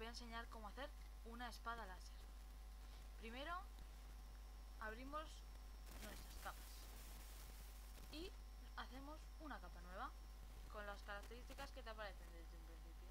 voy a enseñar cómo hacer una espada láser. Primero abrimos nuestras capas y hacemos una capa nueva con las características que te aparecen desde un principio.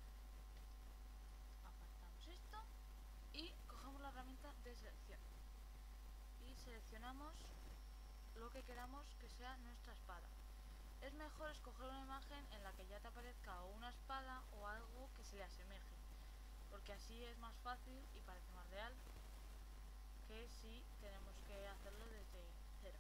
Apartamos esto y cogemos la herramienta de selección y seleccionamos lo que queramos que sea nuestra espada. Es mejor escoger una imagen en la que ya te aparezca o una espada o algo que se le asemeje, porque así es más fácil y parece más real que si tenemos que hacerlo desde cero.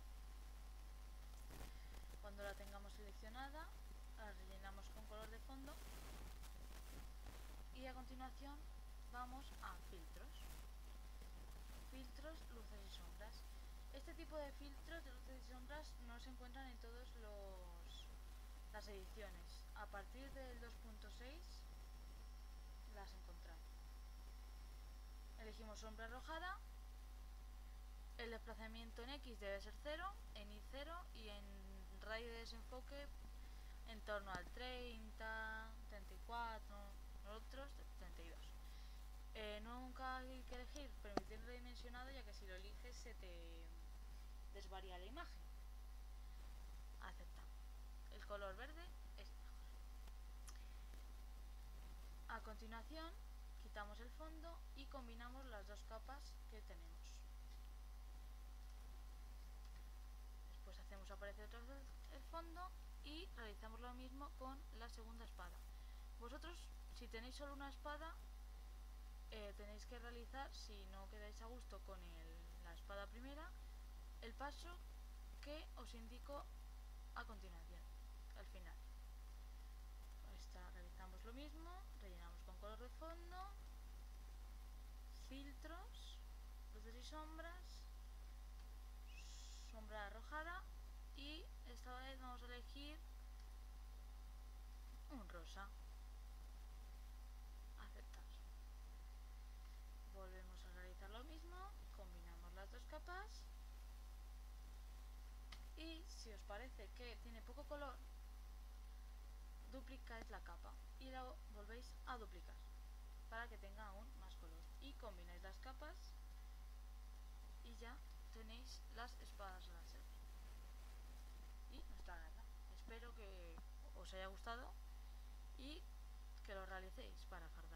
Cuando la tengamos seleccionada, la rellenamos con color de fondo y a continuación vamos a filtros. Filtros, luces y sombras. Este tipo de filtros de luces y sombras no se encuentran en todas las ediciones. A partir del 2.6 las encontramos. Elegimos sombra arrojada. El desplazamiento en X debe ser 0, en Y 0 y en radio de desenfoque en torno al 30, 34, nosotros 32. Nunca hay que elegir permitir redimensionado, ya que si lo eliges se te desvaría la imagen. Acepta. El color verde es mejor. A continuación quitamos el fondo y combinamos las dos capas que tenemos. Después hacemos aparecer otra vez el fondo y realizamos lo mismo con la segunda espada. Vosotros, si tenéis solo una espada, tenéis que realizar, si no quedáis a gusto con la espada primera, el paso que os indico a continuación, al final. Realizamos lo mismo, rellenamos con color de fondo, filtros, luces y sombras, sombra arrojada y esta vez vamos a elegir un rosa. Aceptar. Volvemos a realizar lo mismo, combinamos las dos capas y si os parece que tiene poco color, duplicáis la capa y la volvéis a duplicar para que tenga aún más color y combináis las capas y ya tenéis las espadas láser y nuestra garra. Espero que os haya gustado y que lo realicéis para